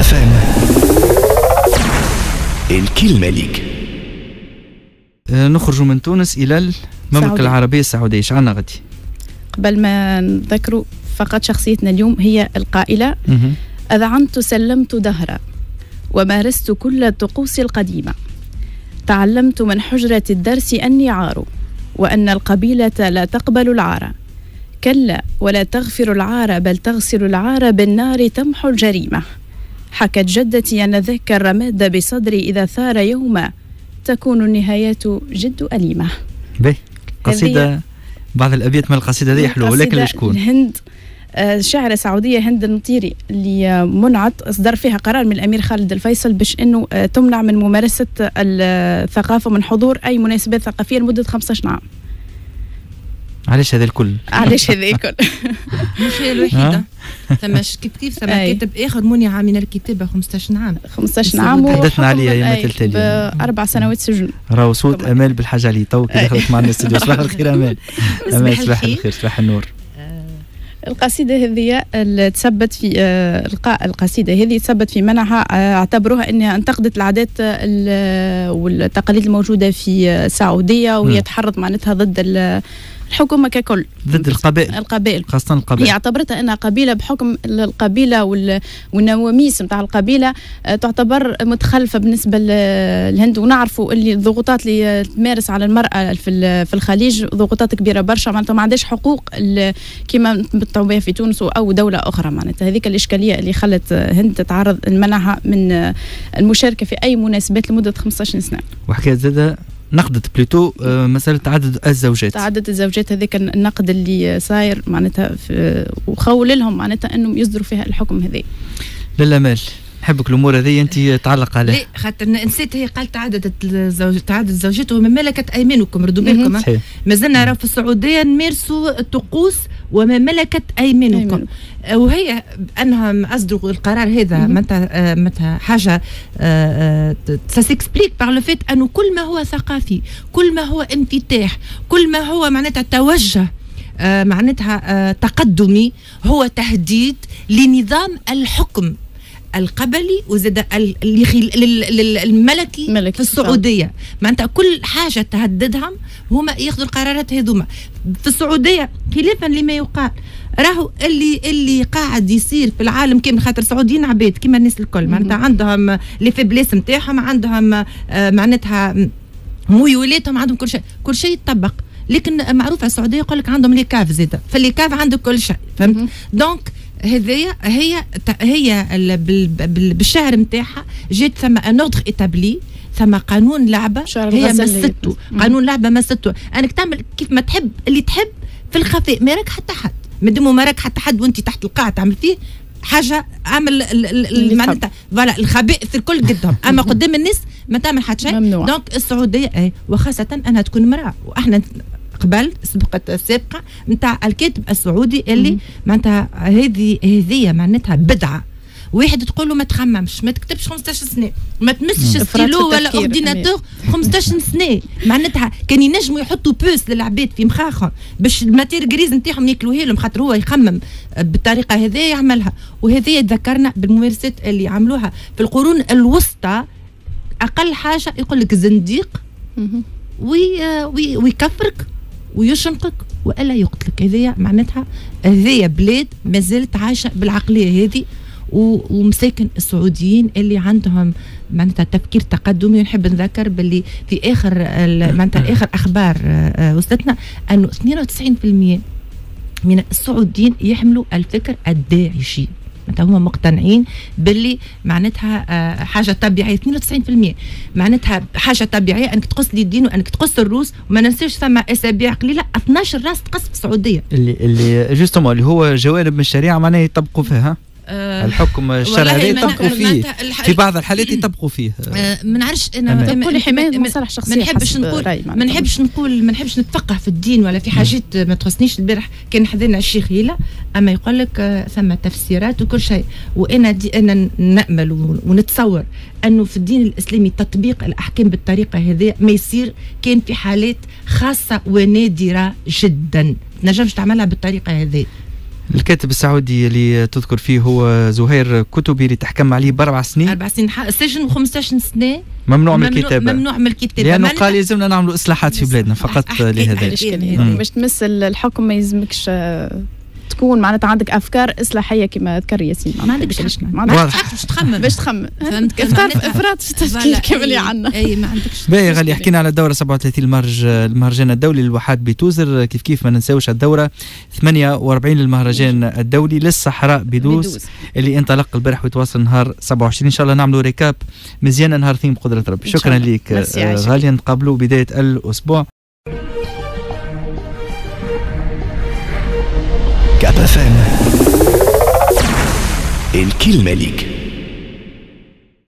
FM. الكلمة ليك. نخرج من تونس إلى المملكة العربية السعودية. شعلنا غدي؟ قبل ما نذكروا فقط شخصيتنا اليوم هي القائلة: أذعنت سلمت دهرا ومارست كل الطقوس القديمة، تعلمت من حجرة الدرس أني عار، وأن القبيلة لا تقبل العار، كلا ولا تغفر العار بل تغسل العار بالنار تمحو الجريمة، حكت جدتي أن ذاك الرماد بصدري إذا ثار يوما تكون النهايات جد أليمة. به قصيدة، بعض الأبيات من القصيدة دي حلوة، ولكن لشكون؟ الهند، شاعرة سعودية هند المطيري، اللي منعت أصدر فيها قرار من الأمير خالد الفيصل باش أنه تمنع من ممارسة الثقافة من حضور أي مناسبات ثقافية لمدة 15 عام. علاش هذا الكل؟ علاش هذا الكل؟ مش هي الوحيدة، ثم كيف ثم كاتب آخر منع من الكتابة 15 عام. 15 عام تحدثنا عليها يوم تلتالي ب4 سنوات سجن. راهو صوت أمال بالحاجة علي تو كي دخلت معنا الاستوديو. صباح الخير أمال. أمال صباح الخير، صباح النور. القصيدة هذه اللي تثبت في إلقاء القصيدة هذه تثبت في منعها، اعتبروها أنها انتقدت العادات والتقاليد الموجودة في السعودية، وهي تحرض معناتها ضد الحكومة ككل، ضد القبائل خاصة القبائل. هي اعتبرتها أنها قبيلة بحكم القبيلة والنواميس متاع القبيلة تعتبر متخلفة بالنسبة للهند، ونعرفوا اللي الضغوطات اللي تمارس على المرأة في الخليج ضغوطات كبيرة برشا، معناتها ما عندهاش حقوق كما متبعوا بها في تونس أو دولة أخرى. معناتها هذيك الإشكالية اللي خلت هند تتعرض منعها من المشاركة في أي مناسبات لمدة 15 سنة. وحكاية زادة نقدت بلوتو مسألة تعدد الزوجات، هذيك النقد اللي صاير معناتها وخول لهم معناتها انهم يصدروا فيها الحكم هذي. لا مال نحبك الامور هذه انت تعلق عليها. لا خاطر نسيت، هي قالت تعدد الزوجات ومن ملكت ايمانكم. ردوا بالكم، مازلنا راهو في السعوديه نمارسوا الطقوس وما ملكت ايمانكم، وهي انهم اصدروا القرار هذا متى حاجه سيكسبليك بار لو فيت انه كل ما هو ثقافي، كل ما هو انفتاح، كل ما هو معناتها توجه معناتها تقدمي هو تهديد لنظام الحكم القبلي وزاد الملكي في السعوديه. معناتها كل حاجه تهددهم هما ياخذوا القرارات هذوما في السعوديه، خلافا لما يقال. راهو اللي قاعد يصير في العالم كامل، خاطر السعوديين عباد كما الناس الكل، معناتها عندهم لي فيبليس نتاعهم، عندهم معناتها ميولاتهم، عندهم كل شيء يطبق. لكن معروف على السعوديه يقول لك عندهم لي كاف زاده، فاللي كاف عنده كل شيء، فهمت؟ دونك هذيا هي بالشعر نتاعها جات ثم ان اوردر ايتابلي، ثم قانون لعبه هي مسته، قانون لعبه مسته، انك تعمل كيف ما تحب، اللي تحب في الخفاء، ما راك حتى حد، مادام ما راك حتى حد وانت تحت القاع تعمل فيه حاجه، عمل معناتها فوالا الخبائث الكل قدهم، اما قدام الناس ما تعمل حتى شيء. دونك السعوديه وخاصه انها تكون امراه، واحنا قبل السابقه نتاع الكاتب السعودي اللي معناتها هذه معناتها بدعه. واحد تقول له ما تخممش، ما تكتبش 15 سنه، ما تمسش ستيلو ولا اورديناتور 15 سنه، معناتها كان ينجموا يحطوا بوس للعباد في مخاخهم باش الماتير غريز نتاعهم ياكلوها لهم، خاطر هو يخمم بالطريقه هذه يعملها. وهذه يذكرنا بالممارسات اللي عملوها في القرون الوسطى. اقل حاجه يقول لك زنديق ويكفرك ويشنقك والا يقتلك. هذه معناتها هذه بلاد ما زالت عايشه بالعقليه هذه، ومساكن السعوديين اللي عندهم معناتها تفكير تقدمي. ونحب نذكر باللي في اخر معناتها اخر اخبار وصلتنا انه 92% من السعوديين يحملوا الفكر الداعشي، هما مقتنعين باللي معناتها حاجه طبيعيه. 92% معناتها حاجه طبيعيه انك تقص لي الدين وانك تقص الروس، وما ننساش ثم اسابيع قليله 12 راس تقص في السعوديه، اللي جوستومون اللي هو جوانب من الشريعه معناها يطبقوا فيها الحكم الشرعي يطبقوا فيه، في بعض الحالات يطبقوا فيه. ما نعرفش انا كل حماية مصالح شخصيه، ما نحبش نتفقه في الدين ولا في حاجات ما تخصنيش. البارح كان حضرنا الشيخ هيلا اما يقول لك ثم تفسيرات وكل شيء، وانا انا نامل ونتصور انه في الدين الاسلامي تطبيق الاحكام بالطريقه هذه ما يصير، كان في حالات خاصه ونادره جدا، ما نجمش تعملها بالطريقه هذه. الكاتب السعودي اللي تذكر فيه هو زهير كتبي اللي تحكم عليه ب4 سنين. 4 سنين سجن و15 سنة ممنوع من الكتابة. ممنوع من الكتابة لأنه قال يلزمنا نعملوا إصلاحات في بلادنا فقط لهذا. باش تمس الحكم ما يلزمكش تكون معناتها عندك افكار اصلاحيه كما ذكر ياسين. ما عندكش باش تخمم فهمت افراط في التفكير كما اللي عندنا. اي ما عندكش. باهي غالي حكينا على الدوره 37 المهرجان الدولي للواحات بتوزر. كيف ما ننساوش الدوره 48 للمهرجان الدولي للصحراء بدوس اللي انطلق البارح ويتواصل نهار 27. ان شاء الله نعملوا ريكاب مزيانه نهار 2 بقدره ربي. شكرا ليك غاليه. نتقابلوا بدايه الاسبوع. كاب FM الكلمة ليك.